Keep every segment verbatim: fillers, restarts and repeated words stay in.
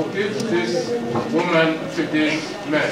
give this woman to this man.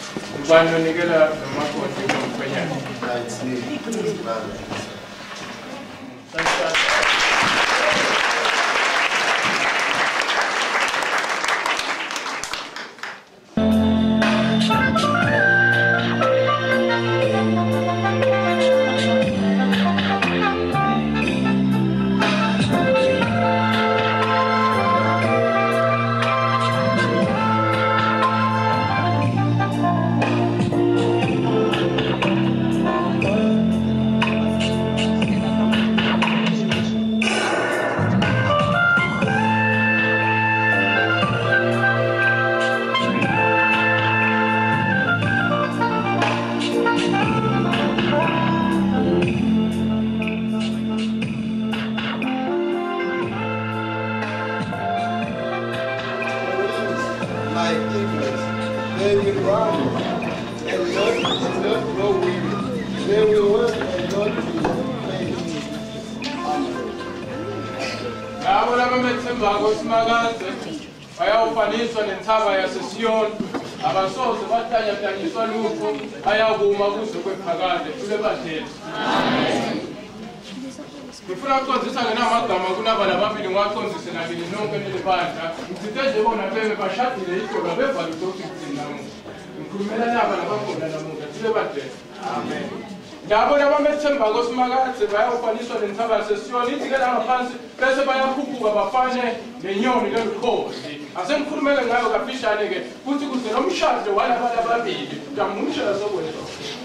Ngabona bamethemba kosimakazi bayafaniswa nentaba sesiyona ithikela ngaphansi bese bayakhuphuka bafane nenyoni lemkhosi asengikhulumele ngayo kafishane ke futhi kuze nomshado walabana ababili ngamumshado sokwenza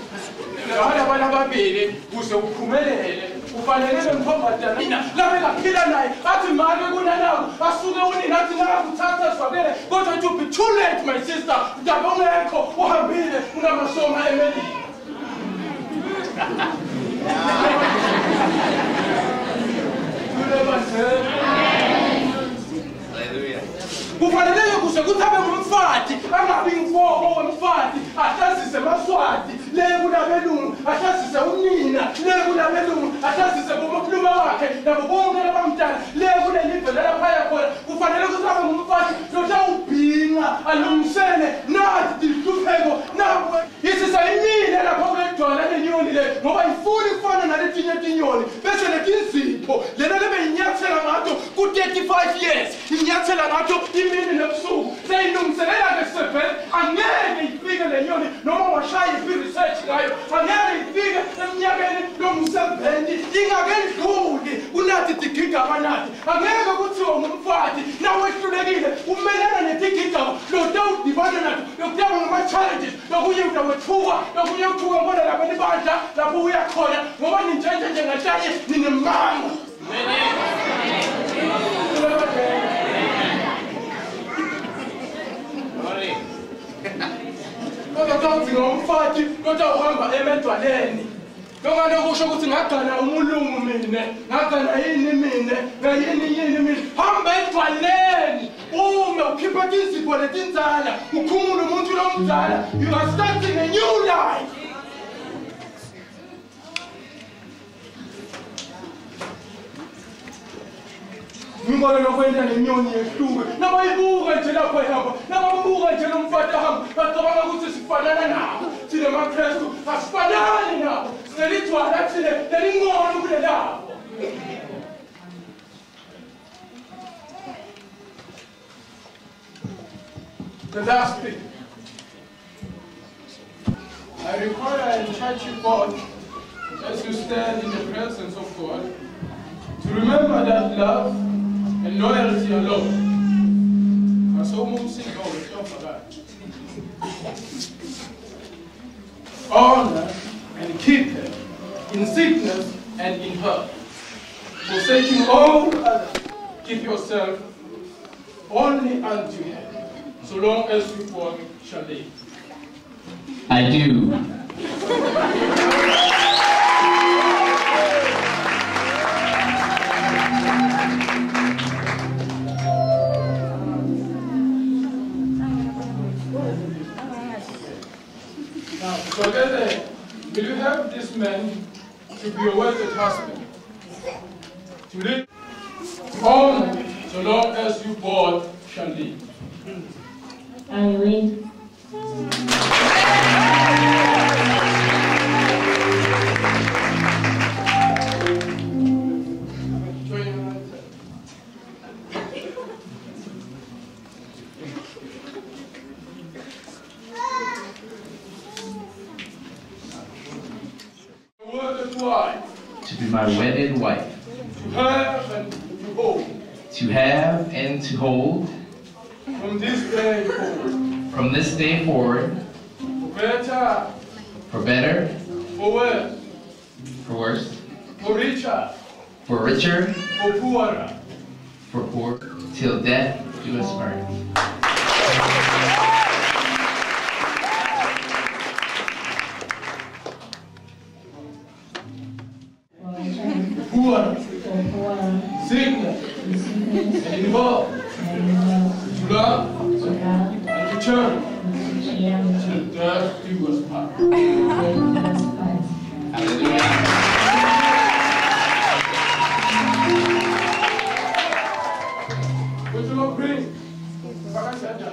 la bana ababili kuze uphumelele kufanele lemkhomba mina labe kaphila naye athi manje kunanawo asuke unini athi nakuthatha swabele kodwa it will be too late my sister ndabe ungekho uhambile unamasoma emelini. Hallelujah. Kufanele kuze kuthabe ngumfati angabi ngifoko womfati ahlazise maswati le kulabelungu ahlazise unina le kulabelungu ahlazise bomakhuluma wakhe nabo bonke abamdala le kulelive lapha khona kufanele kuthabe ngumfati lotawubhinqa alungisele nathi dihlupheko nabo yisisayimile lapho kwedwala lenyoni le ngoba ifuni kufana naletinye tinyoni bese letinzipho lena lebe inyathela ngato ku thirty-five years inyathela ngato imini nebusuku seyilungiselela ke seven angeke ifike lenyoni noma washaya i-research ngayo angeke ifike eminyakeni lomsebenzi ingakendluli unathi digigaba nathi angeke kuthiwa ngumfati nawehlulekile umelana netigigaba lotawudibana nathi lokutaba ngama-challenges lokunye utawethuka lokunye uthuka mbona lapha nibandla lapho uyakhona ngoba ninjenje njengatanye ninemanga. Kodwa kawuthi ngomfati kodwa uhamba emedwaleni noma lokusho ukuthi ngagana umulungu mina ngagana yini mina ngayini yini mina hamba edwaleni uma ukhipha izipho letinzala ukhumula umuntu lomdala you are starting a new life. Ngibona lokwenda nenyoni yehluke nabayibuka nje lapha ehamba nababuka nje lomfati ahamba bacabanga ukuthi sifanana nabo thina maKristu asifanani nabo selithwala thina lelingcono kulelabo. The last thing I require and charge you both as you stand in the presence of God to remember that love and loyalty alone are so moving over God. Honor and keep her in sickness and in health. Forsaking all others, keep yourself only unto her, so long as you both shall live. I do. Now, together, will you help this man to be a wedded husband, to live on so long as you both shall live? Irene. To be my wedded wife. To have and to hold. To have and to hold. From this day forward. From this day forward. For better. For better. For worse. For worse. For richer. For richer. For poorer. For poor. Till death do us part. Poor, sickness, and in hope, to love, and to church, till death do us part. Hallelujah. What you Lord bring? Like I said that.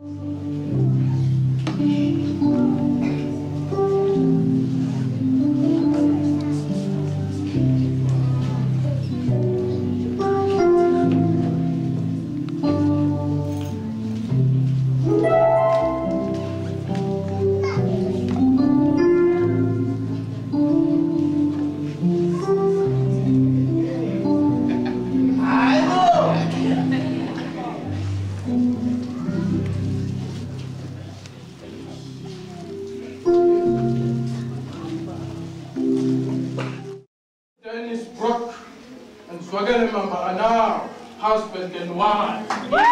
Dennis Brock and Swagale Mama are now husband and wife.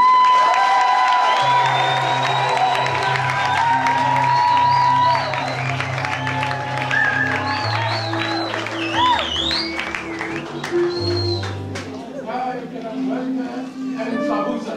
Now you can have welcome and Sabusa.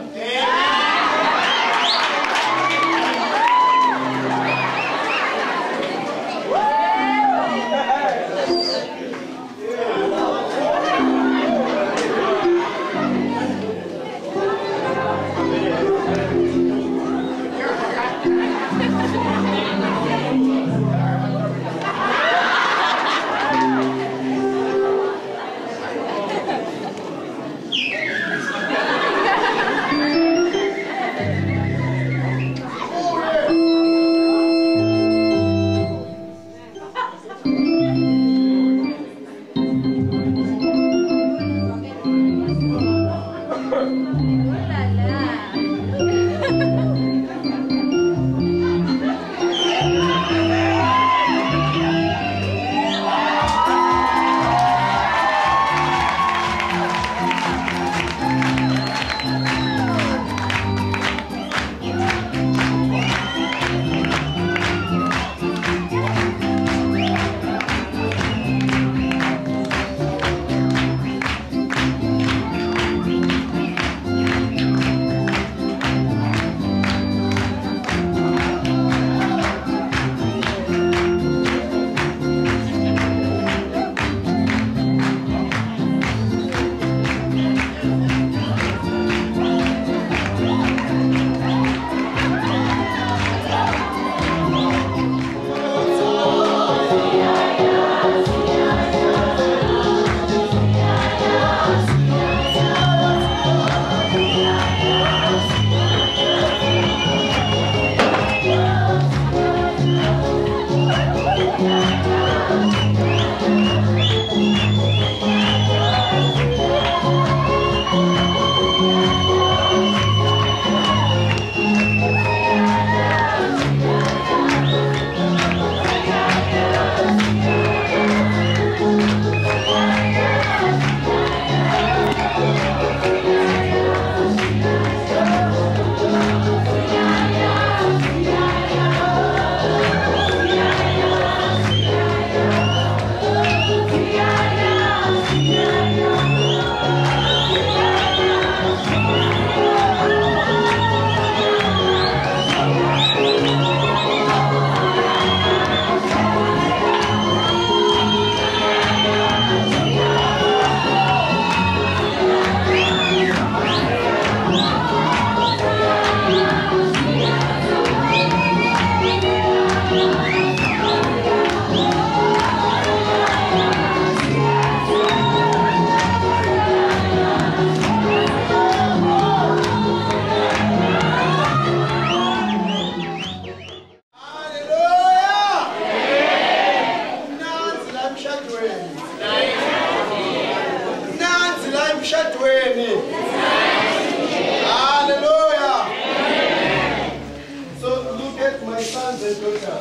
my sons and daughters.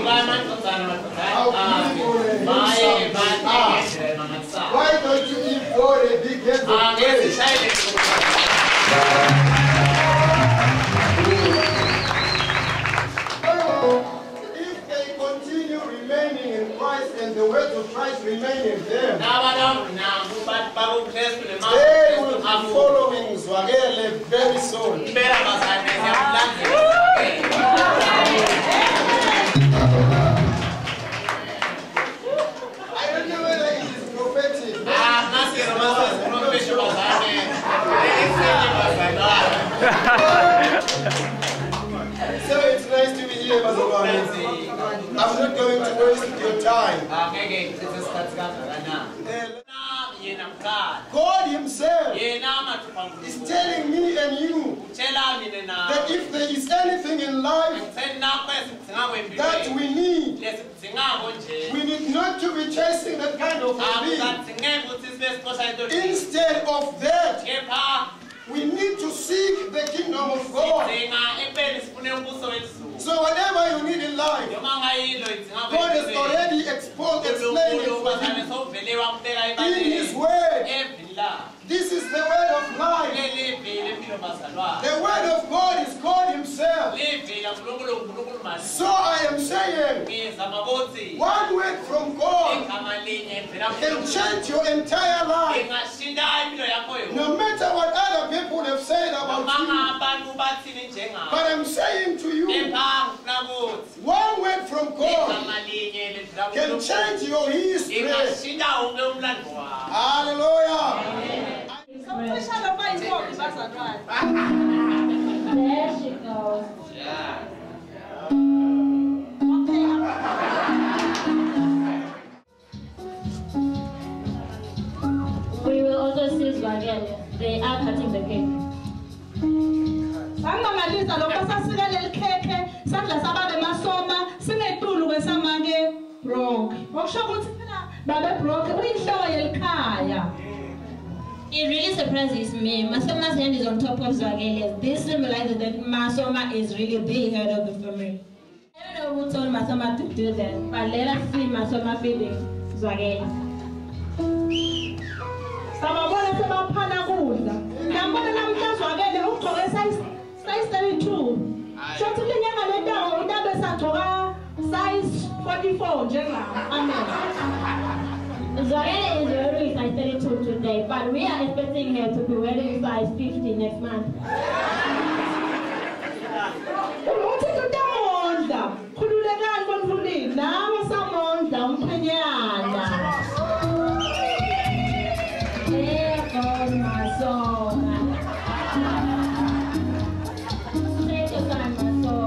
Why don't you give God a big hand of praise? If they continue remaining in Christ and the words of Christ remain in them, they will be following Zwagele very soon. I don't know whether it is prophetic. So it's nice to be here, Pastor Barnes. I'm not going to waste your time. God Himself is telling me and you that if there is anything in life that we need, we need not to be chasing that kind of thing. Instead of that, we need to seek the kingdom of God. So whatever you need in life, God has already exposed, explained it for you in His word. This is the word of life. The word of God is God Himself. So I am saying, one word from God can change your entire life. No matter what other people have said about you. But I'm saying to you, one word from God can change your history. Hallelujah. There she goes. Yeah. We will also see Zwagele. They are cutting the cake. Sangamaliza lokho sasikelele ikhekhe sadla sababe masoma sinetulu kwesamake broke. Okusho ukuthi phela babe broke uyinhloko yelikhaya. It really surprises me. Masoma's hand is on top of Zwagele's. This symbolizes that Masoma is really the head of the family. I don't know who told Masoma to do that, but let us see Masoma feeding Zwagele. Sababona sebaphana kudla. Ngiyambona namhla Zwagele ugqoke size size thirty-two. Shothi lenyanga lentawo utabe sagqoka size forty-four njengami. Amen. Zwagele is wearing size thirty-two today, but we are expecting her to be wearing size fifty next month. Uthi tutamondla. Khululekani bonfundini. Nawe samondla umphanyana. There goes Masoma. Take your time, Masoma.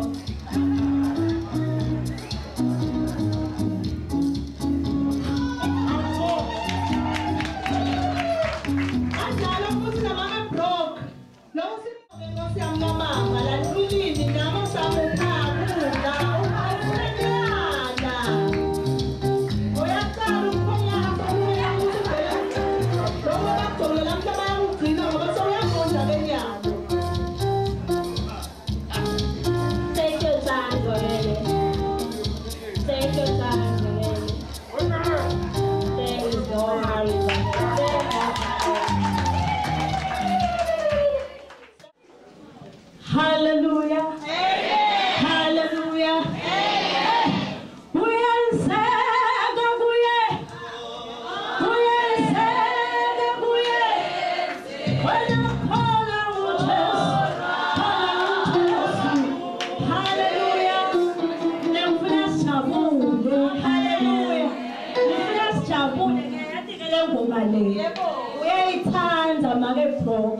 Take your time, Zwagele. Take your time, Zwagele. There is no hurry, Zwagele. Hallelujah. Hallelujah. Uyaliseka kuye. Uyaliseka kuye. Wena khona uJesu. Hallelujah. Ngifuna sijabule. Hallelujah. Ngifuna sijabule ngiyathi ke le ngoma le. Uyayithanda make broke.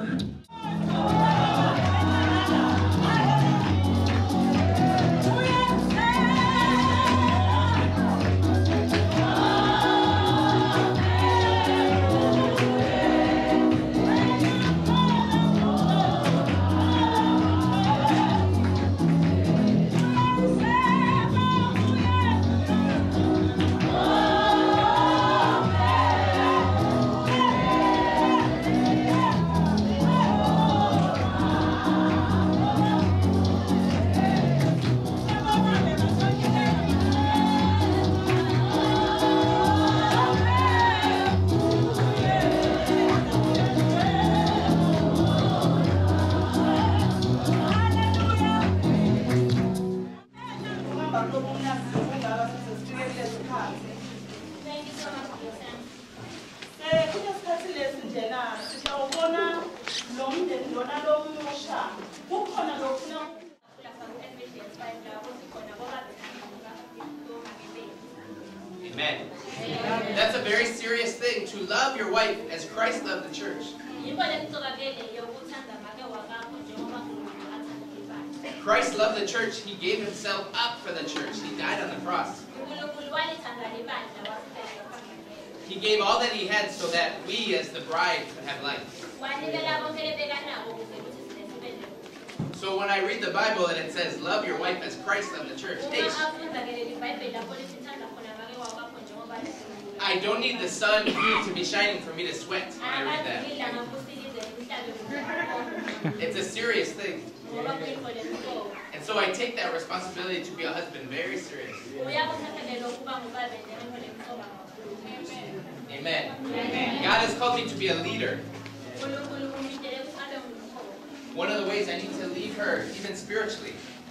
Thank you so much for your time. Eh, kunesikhathi lesi njena siyawubona lo mndeni lona lo musha. Kukhona lokufuna Amen. That's a very serious thing, to love your wife as Christ loved the church. Christ loved the church. He gave himself up for the church. He died on the cross. He gave all that he had so that we as the bride could have life. So when I read the Bible and it says, love your wife as Christ loved the church, hey, I don't need the sun to be shining for me to sweat when I read that. It's a serious thing. And so I take that responsibility to be a husband very seriously. Amen. Amen. God has called me to be a leader. One of the ways I need to lead her, even spiritually.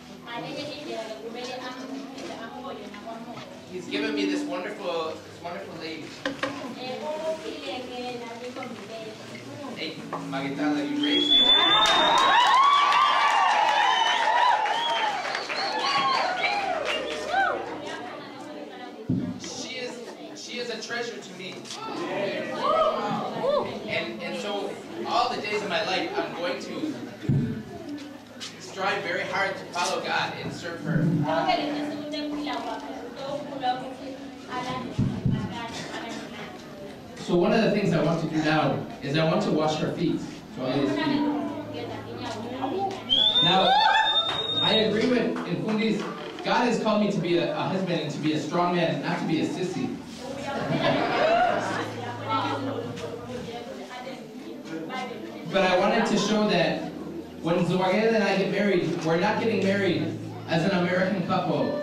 He's given me this wonderful, this wonderful lady. Hey, Magitala, you raised me. She is, she is a treasure to me. And, and so, all the days of my life, I'm going to strive very hard to follow God and serve her. So one of the things I want to do now is I want to wash her feet. So feet. Now, I agree with Nfundi's, God has called me to be a, a husband and to be a strong man, not to be a sissy. But I wanted to show that when Zwagela and I get married, we're not getting married as an American couple.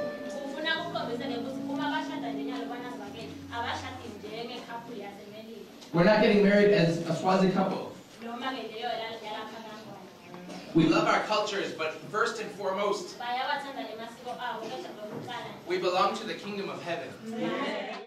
We're not getting married as a Swazi couple. We love our cultures, but first and foremost, we belong to the kingdom of heaven.